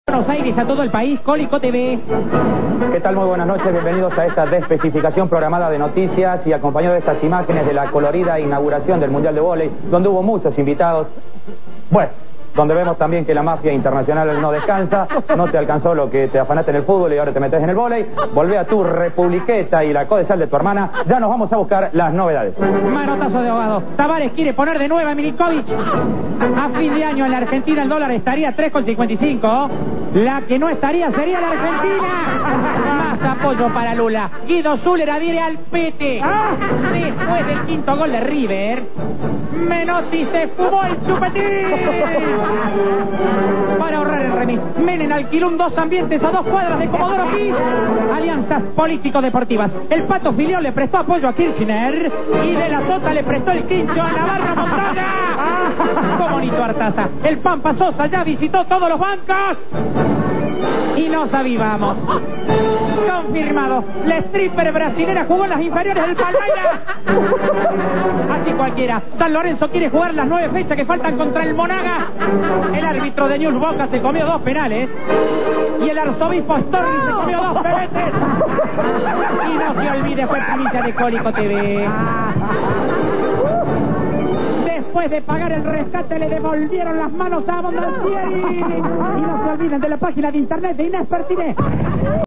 Buenos Aires, a todo el país, Cólico TV. ¿Qué tal? Muy buenas noches, bienvenidos a esta desespecificación programada de noticias y acompañado de estas imágenes de la colorida inauguración del Mundial de Vóley, donde hubo muchos invitados. Bueno, donde vemos también que la mafia internacional no descansa, no te alcanzó lo que te afanaste en el fútbol y ahora te metes en el vóley, volvé a tu republiqueta y la codesal de tu hermana, ya nos vamos a buscar las novedades. Manotazo de ahogado. Tavares quiere poner de nuevo a Milinkovic. A fin de año en la Argentina el dólar estaría 3,55. La que no estaría sería la Argentina. Más apoyo para Lula. Guido Zuller adhiere al PT. Después del quinto gol de River, Menotti se fumó el chupetín. Para ahorrar el remis, Menem alquiló dos ambientes a 2 cuadras de Comodoro Pi. Alianzas político-deportivas. El Pato Filión le prestó apoyo a Kirchner y De la Sota le prestó el quincho a Navarro Montoya. Como Nito Artaza. El Pampa Sosa ya visitó todos los bancos y nos avivamos. Confirmado, la stripper brasilera jugó en las inferiores del Palmeiras. Así cualquiera. San Lorenzo quiere jugar las 9 fechas que faltan contra el Monaga. El árbitro de News Boca se comió 2 penales y el arzobispo Storni se comió 2 pebetes. Y no se olvide, fue primicia de Cólico TV. Después de pagar el rescate le devolvieron las manos a Bondancieri. Y no se olviden de la página de internet de Inés Pertiné.